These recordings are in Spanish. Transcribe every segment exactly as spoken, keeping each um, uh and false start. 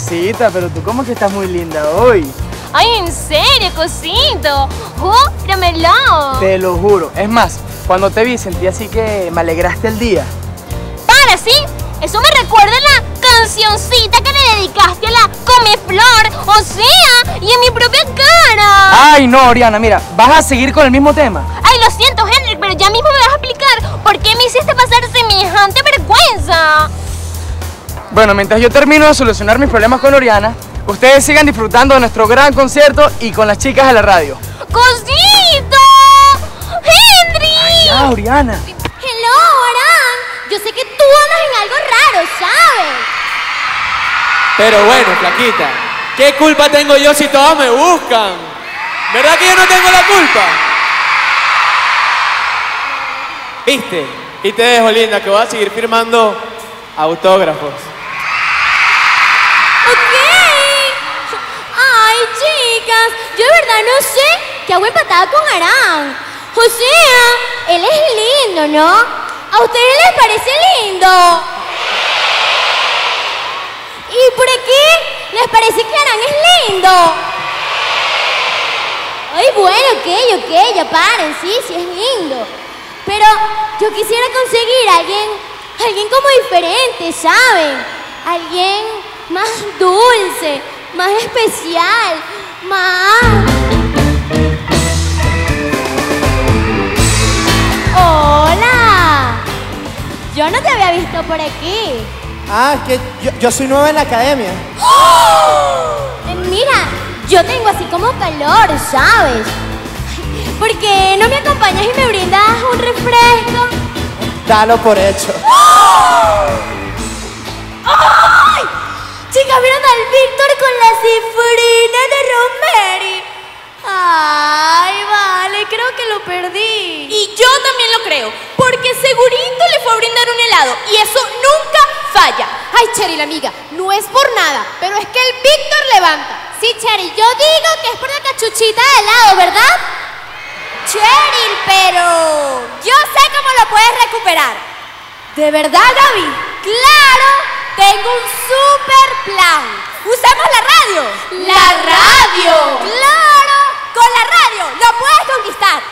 Cosita, pero tú como que estás muy linda hoy. Ay, en serio, cosito. Júramelo. Te lo juro. Es más, cuando te vi sentí así que me alegraste el día. Para, ¿sí? Eso me recuerda a la cancioncita que le dedicaste a la Comeflor, o sea, y en mi propia cara. Ay, no, Oriana, mira, ¿vas a seguir con el mismo tema? Ay, lo siento, Henry, pero ya mismo me vas a explicar por qué me hiciste pasar semejante vergüenza. Bueno, mientras yo termino de solucionar mis problemas con Oriana, ustedes sigan disfrutando de nuestro gran concierto y con las chicas de la radio. ¡Cosito! ¡Henry! Ay, ya, Oriana. Hello, Aran. Yo sé que tú andas en algo raro, ¿sabes? Pero bueno, flaquita, ¿qué culpa tengo yo si todos me buscan? ¿Verdad que yo no tengo la culpa? ¿Viste? Y te dejo, linda, que voy a seguir firmando autógrafos. Ok. Ay, chicas, yo de verdad no sé qué hago empatada con Aran. O sea, él es lindo, ¿no? ¿A ustedes les parece lindo? ¿Y por qué les parece que Aran es lindo? Ay, bueno, ok, ok, ya paren, sí, sí es lindo. Pero yo quisiera conseguir a alguien, alguien como diferente, ¿saben? Alguien más dulce, más especial, más... ¡Hola! Yo no te había visto por aquí. Ah, es que yo, yo soy nueva en la academia. ¡Oh! Eh, Mira, yo tengo así como calor, ¿sabes? ¿Por qué no me acompañas y me brindas un refresco? Dalo por hecho. ¡Oh! ¡Ay! Chicas, ¿vieron al Víctor con la cifrina de Rosemary? Ay, vale, creo que lo perdí. Y yo también lo creo, porque segurito le fue a brindar un helado y eso nunca falla. Ay, Cheryl, amiga, no es por nada, pero es que el Víctor levanta. Sí, Cheryl, yo digo que es por la cachuchita de helado, ¿verdad? Cheryl, pero yo sé cómo lo puedes recuperar. ¿De verdad, Gaby? Claro, tengo un super plan. ¡Usemos la radio! ¡La radio! ¡Claro! Con la radio lo puedes conquistar.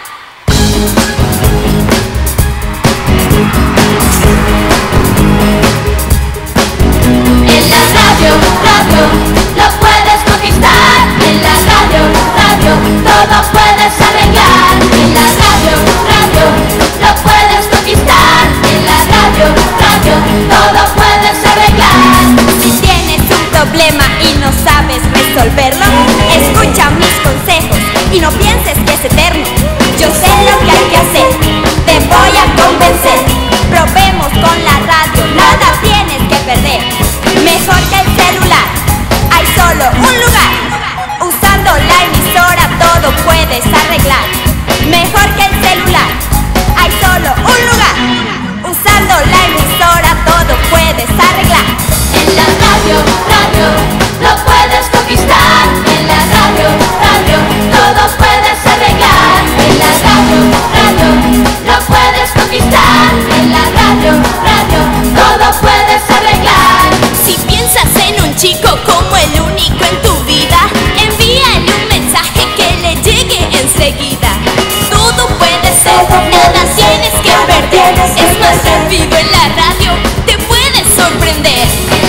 En la radio, radio, lo puedes conquistar. En la radio, radio, todo puedes arreglar. En la radio, radio, lo puedes conquistar. En la radio, radio, todo puedes arreglar. Si tienes un problema y no sabes resolverlo, escucha mis consejos y no pienses que es eterno. Yo sé lo que hay que hacer, te voy a convencer. Probemos con la radio, nada tienes que perder. Mejor que el celular, hay solo un lugar. Usando la emisora todo puedes arreglar. Mejor que el celular, hay solo un lugar. Usando la emisora todo puedes arreglar. En la radio, radio, lo puedes conquistar. En la radio, radio, todo puedes arreglar. En la radio, radio, lo puedes conquistar. En la radio, radio, todo puedes arreglar. Si piensas en un chico como el único en tu vida, envíale un mensaje que le llegue enseguida. Todo puede ser, nada tienes que perder. Es más rápido en la radio, te puedes sorprender.